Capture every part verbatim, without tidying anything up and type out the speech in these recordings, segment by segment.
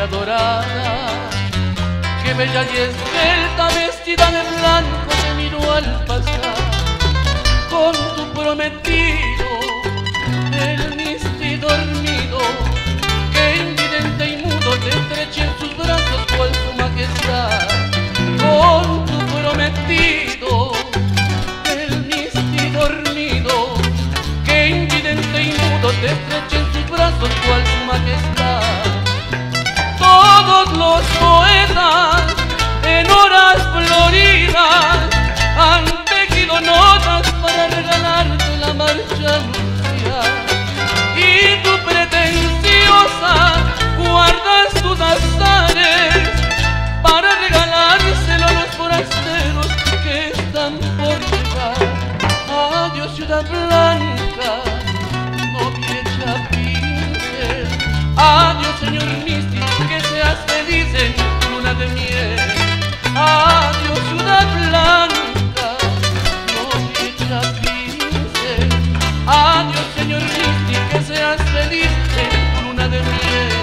novia dorada, que bella y esbelta, vestida de blanco, te miró al pasar. Con tu prometido, el misti dormido, que invidente y mudo te estrecha en sus brazos cual su majestad. Con tu prometido, el misti dormido, que invidente y mudo te estrecha en sus brazos cual su majestad. Todos los poetas en horas floridas han tejido notas para regalarte la marcha nupcial, y tu pretenciosa guardas tus azares para regalárselo a los forasteros que están por llegar. Adiós, ciudad blanca, novia hecha pincel. Adiós, señor misti, que seas feliz en tu luna de miel. Adiós, ciudad blanca, novia hecha pincel. Adiós, señor misti, que seas feliz en tu luna de miel.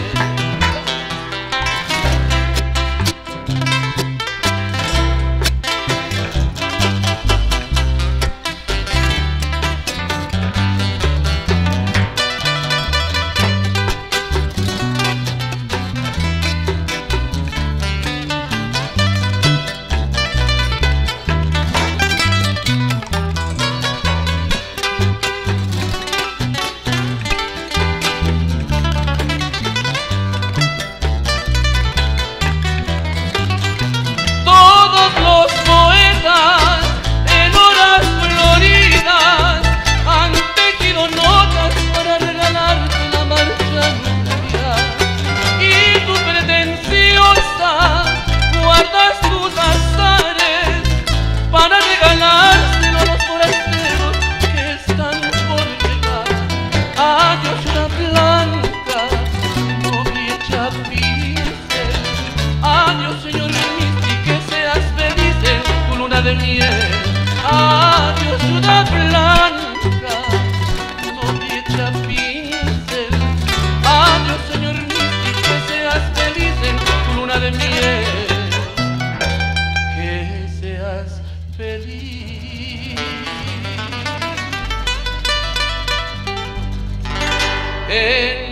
De miel. Adiós, ciudad blanca, novia hecha pincel. Adiós, señor misti, que seas feliz en tu luna de miel. Que seas feliz en